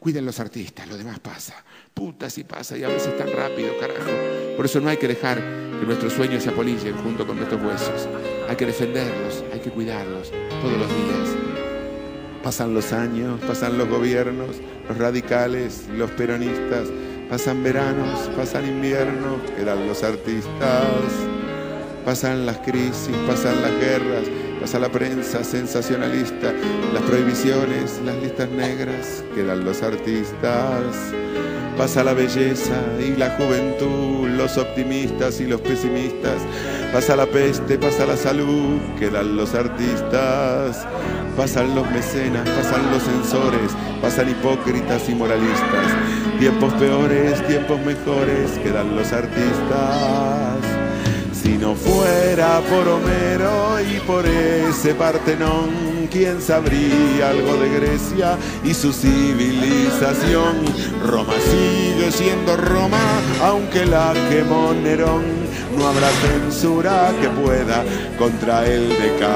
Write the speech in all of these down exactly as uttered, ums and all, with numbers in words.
Cuiden los artistas, lo demás pasa. Puta si pasa y a veces tan rápido, carajo. Por eso no hay que dejar que nuestros sueños se apolillen junto con nuestros huesos. Hay que defenderlos, hay que cuidarlos todos los días. Pasan los años, pasan los gobiernos, los radicales, los peronistas. Pasan veranos, pasan inviernos, quedan los artistas. Pasan las crisis, pasan las guerras, pasa la prensa sensacionalista, las prohibiciones, las listas negras, quedan los artistas. Pasa la belleza y la juventud, los optimistas y los pesimistas. Pasa la peste, pasa la salud, quedan los artistas. Pasan los mecenas, pasan los censores, pasan hipócritas y moralistas. Tiempos peores, tiempos mejores, quedan los artistas. Si no fuera por Homero y por ese Partenón, ¿quién sabría algo de Grecia y su civilización? Roma sigue siendo Roma, aunque la quemó Nerón. No habrá censura que pueda contra el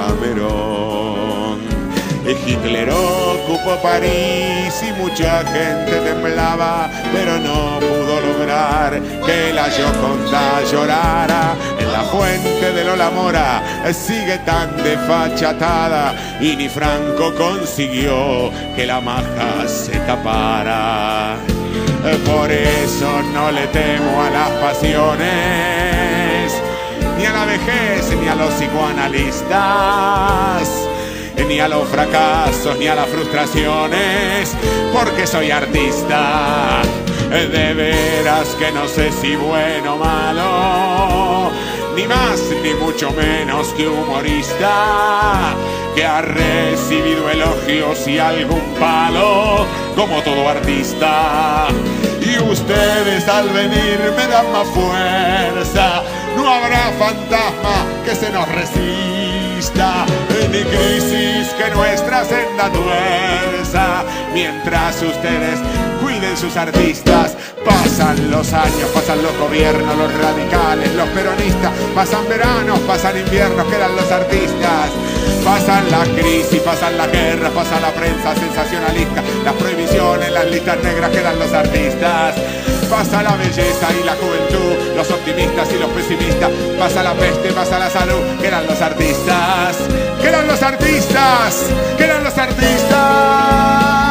Decamerón. Hitler ocupó París y mucha gente temblaba, pero no pudo lograr que la Gioconda llorara. En la fuente de Lola Mora sigue tan desfachatada y ni Franco consiguió que la maja se tapara. Por eso no le temo a las pasiones, ni a la vejez, ni a los psicoanalistas, ni a los fracasos, ni a las frustraciones, porque soy artista. De veras que no sé si bueno o malo, ni más ni mucho menos que humorista, que ha recibido elogios y algún palo, como todo artista. Y ustedes al venir me dan más fuerza, no habrá fantasma que se nos resista, ni crisis que nuestra senda tuerza, mientras ustedes cuiden sus artistas. Pasan los años, pasan los gobiernos, los radicales, los peronistas, pasan veranos, pasan inviernos, quedan los artistas. Pasan la crisis, pasan las guerras, pasa la prensa sensacionalista, las prohibiciones, las listas negras, quedan los artistas. Pasa la belleza y la juventud, los optimistas y los pesimistas. Pasa la peste, pasa la salud, quedan los artistas. Quedan los artistas, quedan los artistas.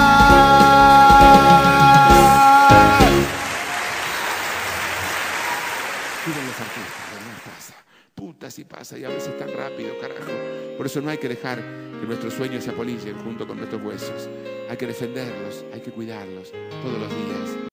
Cuiden los artistas, lo demás pasa. Puta si pasa y a veces tan rápido, carajo. Por eso no hay que dejar que nuestros sueños se apolillen junto con nuestros huesos. Hay que defenderlos, hay que cuidarlos todos los días.